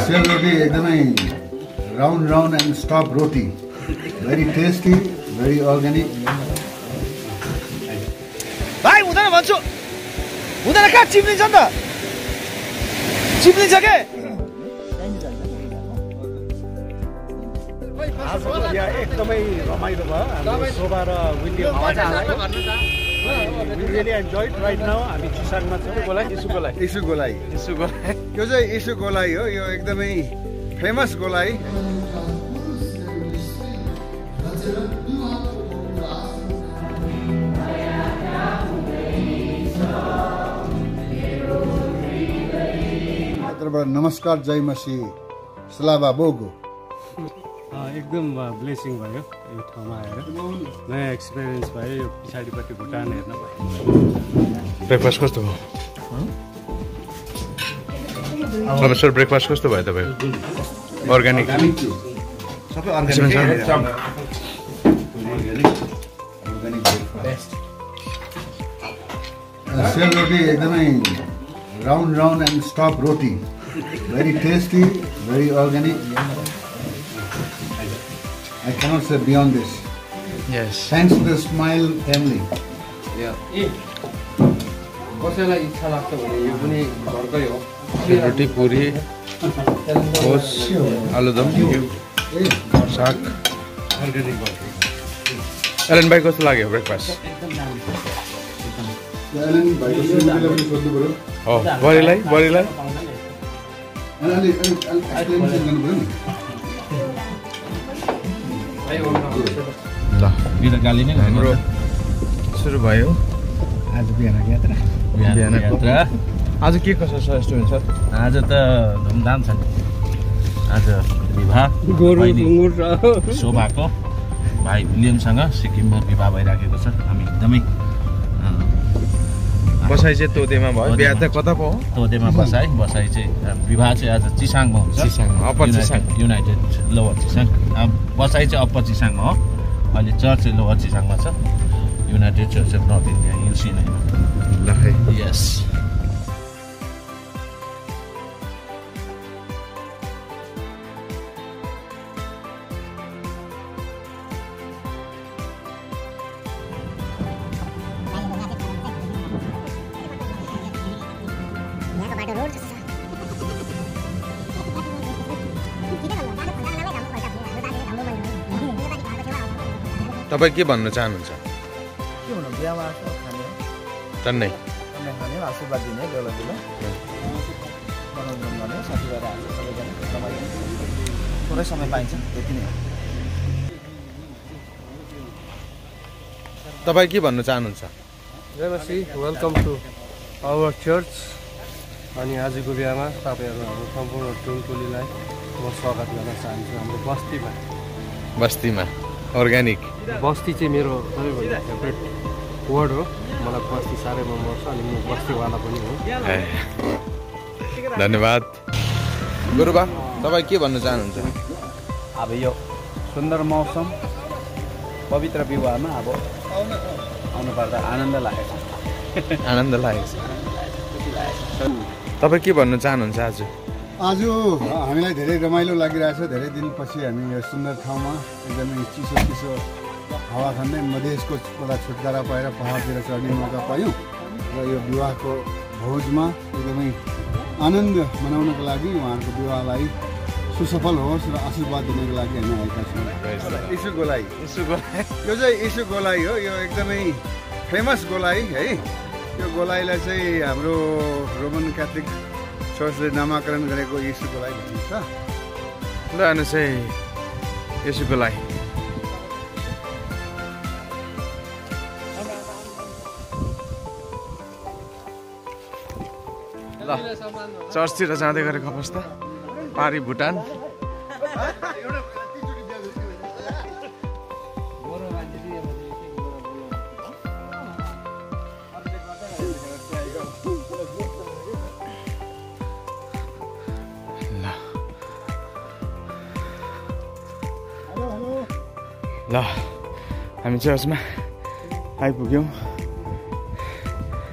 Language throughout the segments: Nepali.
सेल रोटी एकदमै round and stop roti very tasty very organic भाइ हुँदैन भन्छु हुँदैन कहाँ चिप्लिन्छ नि त चिप्लिन्छ के एकदमै रमाइलो भयो हाम्रो शोभा र William We really enjoyed right now. हामी चिसाङमा छौँ इसु गोलाई यो चाहिँ इसु गोलाई हो यो एकदमै फेमस गोलाई यत्रबाट नमस्कार जय मसी सलाबा बोगो एकदम ब्लेसिङ भयो यो ठाउँमा आएर नयाँ एक्सपिरियन्स भयो यो पछाडिपट्टि भुटान हेर्न भयो ब्रेकफास्ट कस्तो भयो सर ब्रेकफास्ट कस्तो भयो तपाईँको अर्ग्यानिक सबै अर्ग्यानिक सेल रोटी एकदमै round and stop roti very tasty very organic I cannot say beyond this. Yes. Thanks to the Smile family. कसैलाई इच्छा लाग्छ भने यो पनि घरकै हो रोटी पुरी कोस आलुदम साग अर्ग्यानिक एलन भाइ कस्तो लाग्यो ब्रेकफास्ट हो बडीलाई हाम्रो सुरु भयो आज बिहानको यात्रा आज के कसो छ रेस्टुरेन्ट सर आज त धुमधाम छ आज विवाह शोभाको भाइ विलियमसँग सिक्किममा विवाह भइराखेको छ हामी एकदमै बसाइ चाहिँ तोतेमा भयो बिहा त कता पो तोतेमा बसाइ चाहिँ विवाह चाहिँ आज चिसाङमा हुन्छ upper Chisang united lower Chisang बसाइ चाहिँ अप्पर चिसाङमा हो अहिले चर्च चाहिँ लोवर चिसाङमा छ united church of north India UC नै ल है यस तपाईँ के भन्न चाहनुहुन्छ के भन्नु बिहामा आएको खाने टन्नै खाने आशीर्वाद दिने बेला मनोरञ्जन गर्ने साथीभाइहरू आएको सबैजना रमाइलो थोरै समय पाइन्छ त्यति नै तपाईँ के भन्न चाहनुहुन्छ जयमसी वेलकम टु आवर चर्च अनि आजको बिहामा तपाईँहरू हाम्रो सम्पूर्ण टोलीलाई म स्वागत गर्न चाहन्छु हाम्रो बस्तीमा अर्ग्यानिक बस्ती चाहिँ मेरो सबैभन्दा फेभरेट वर्ड हो मलाई बस्ती साह्रै मन पर्छ अनि म बस्तीवाला पनि हो धन्यवाद गुरुबा तपाईँ के भन्न चाहनुहुन्छ अब यो सुन्दर मौसम पवित्र विवाहमा अब आउनुपर्दा आनन्द लागेको छ तपाईँ के भन्न चाहनुहुन्छ आज हामीलाई धेरै रमाइलो लागिरहेछ धेरै दिनपछि हामी यो सुन्दर ठाउँमा एकदमै चिसो हावा खाँदै मधेसको बाट छुटकारा पाएर पहाडतिर चढ्ने मौका पायौँ र यो विवाहको भोजमा एकदमै आनन्द मनाउनको लागि उहाँहरूको विवाहलाई सुसफल होस् र आशीर्वाद दिनको लागि हामी आएका छौँ इसु गोलाई यो चाहिँ इसु गोलाई हो यो एकदमै फेमस गोलाई है यो गोलाईलाई चाहिँ हाम्रो रोमन क्याथोलिक चर्चले नामाकरण गरेको यीशु गोलाई भनिन्छ ल अनि चाहिँ यीशु गोलाई ल चर्चतिर जाँदै गरेको अवस्था पारी भुटान ल हामी चर्चमा आइपुग्यौँ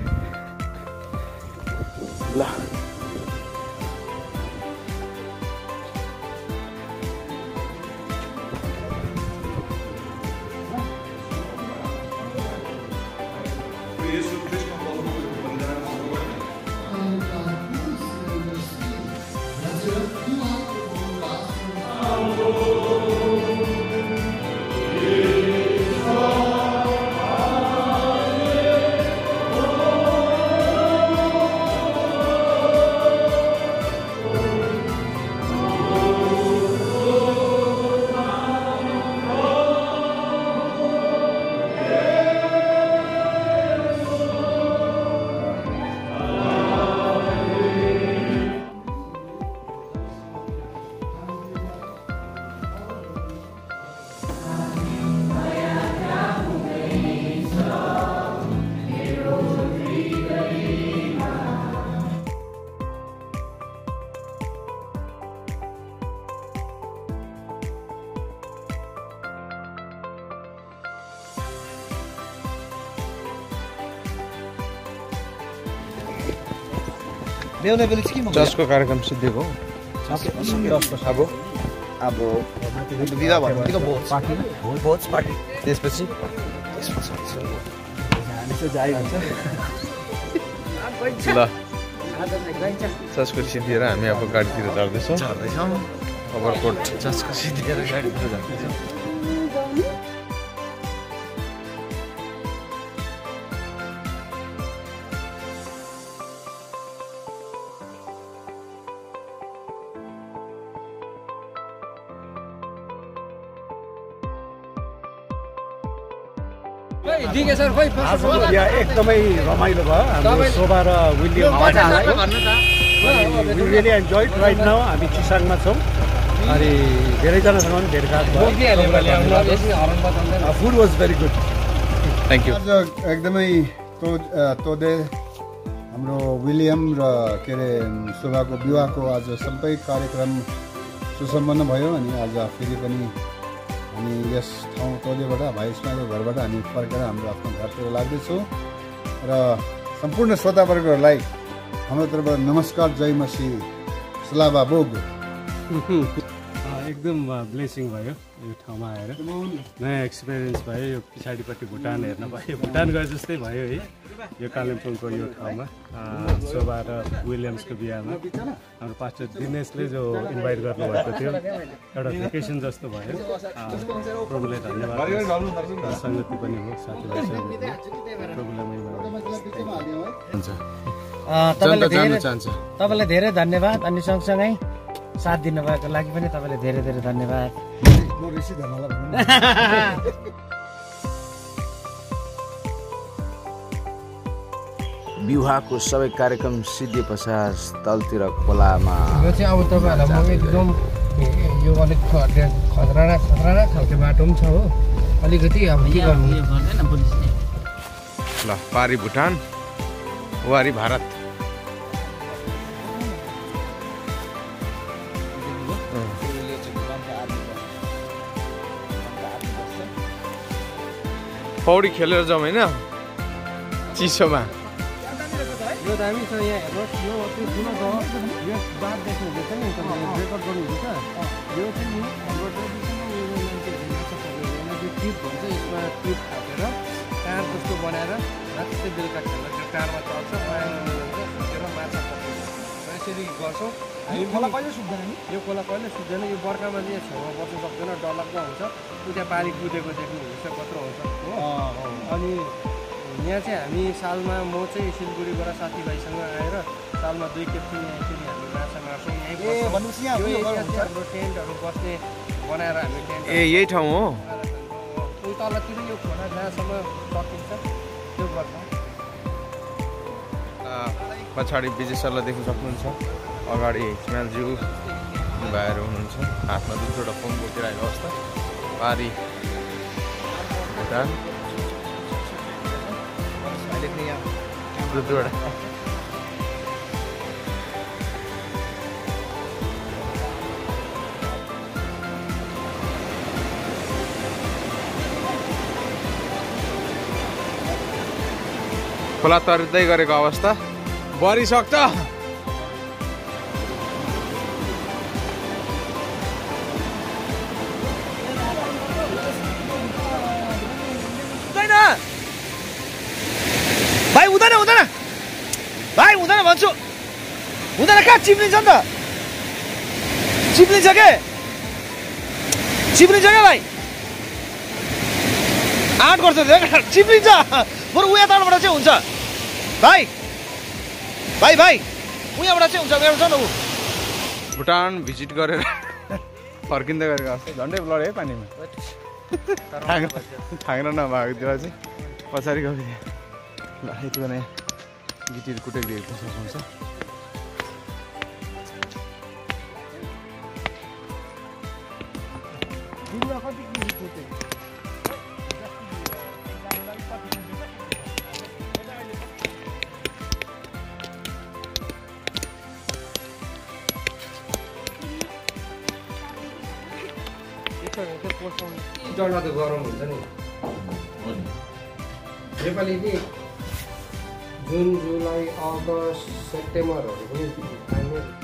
ल ल्याउने बेला चाहिँ के म चर्चको कार्यक्रम सिद्धिएको अब विवाह भन्नु भोज पार्टी त्यसपछि ल चर्चको सिद्धिएर हामी अब गाडीतिर चढ्दैछौँ ओभरकोट चर्चको सिद्धिएर गाडीतिर जाँदैछौँ एकदमै रमाइलो भयो हाम्रो शोभा र William really enjoy right now हामी चिसाङमा छौँ अनि धेरैजनासँग पनि भेटघाट भयो food was very good thank you आज एकदमै तोदे हाम्रो विलियम र के अरे शोभाको विवाहको आज सबै कार्यक्रम सुसम्पन्न भयो अनि आज फेरि पनि हामी यस ठाउँ तोदेबाट भाइ इस्माइलको घरबाट हामी फर्केर हाम्रो आफ्नो घरतिर लाग्दैछौँ र सम्पूर्ण श्रोतावर्गहरूलाई हाम्रो तर्फबाट नमस्कार जय मसी सलाबा बोग एकदम ब्लेसिङ भयो यो ठाउँमा आएर नयाँ एक्सपिरियन्स भयो यो पछाडिपट्टि भुटान हेर्न भयो भुटान गए जस्तै भयो है यो कालिम्पोङको यो ठाउँमा शोभा र विलियम्सको बिहामा हाम्रो पास्टर दिनेशले जो इन्भाइट गर्नुभएको थियो एउटा भेकेसन जस्तो भयो प्रभुलाई धन्यवाद सङ्गति पनि हो साथीभाइसँग तपाईँलाई धेरै धन्यवाद अनि सँगसँगै साथ दिनुभएको लागि पनि तपाईँलाई धेरै धेरै धन्यवाद विवाहको सबै कार्यक्रम सिद्धि पश्चात तलतिर खोलामा यो चाहिँ अब तपाईँहरूलाई म एकदम यो अलिक खतरा खालको बाटो पनि छ हो अलिकति अब के गर्नु ल पारी भुटान वारी भारत पौडी खेलेर जाउँ होइन चिसोमा यो दामी छ यहाँ हेर्नुहोस् यो त्यो ठुलो छ यो बात देख्नुहुँदैछ नि तपाईँले रेकर्ड गर्नुहुँदैछ यो चाहिँ नि हाम्रो ट्रेडिसनल यो मान्छे ट्युब भन्छ यसमा ट्युब थापेर टार जस्तो बनाएर रातै बेलुका खेल्दा त्यो टारमा चल्छ सुकेर माछा पकाउँछ यसरी गर्छौँ हामी खोला कहिले सुक्दैन नि यो खोला कहिले सुक्दैन यो बर्खामा चाहिँ छेउमा बस्नु सक्दैन डरलाग्दो हुन्छ उता पानी कुदेको देख्नुहुन्छ कत्रो हुन्छ हो अनि यहाँ चाहिँ हामी सालमा म चाहिँ सिलगढीबाट साथीभाइसँग आएर सालमा 2 खेप चाहिँ यहाँ एकचोटि हामी माछा मार्छौँ हाम्रो टेन्टहरू बस्ने बनाएर हामी टेन्ट यही ठाउँ हो उयो तलतिर यो खोला जहाँसम्म सकिन्छ त्यो गर्छौँ पछाडि विजय सरलाई देख्न सक्नुहुन्छ अगाडि इस्माइलज्यू भाइहरू हुनुहुन्छ हातमा 2 फोन बोकिरहेको अवस्था पारी भुटान खोला तर्दै गरेको अवस्था बढिसक्छ भाइ हुँदैन भाइ हुँदैन भन्छु हुँदैन कहाँ चिप्लिन्छ नि त चिप्लिन्छ क्या भाइ आँट गर्छ चिप्लिन्छ बरु उयो तलबाट चाहिँ हुन्छ भाइ उयोबाट चाहिँ हुन्छ मेरो छ न ऊ भुटान भिजिट गरेर फर्किँदै गरेको अवस्था झन्डै लड्यो है पानीमा थाङ्ग्रा नभएको त्यो चाहिँ पछाडि गयो ल यति बेला गिटीहरू कुटाइदिएको सक्नुहुन्छ जलमा त गरम हुन्छ नि नेपाली नि जुन जुलाई अगस्त सेप्टेम्बरहरू पनि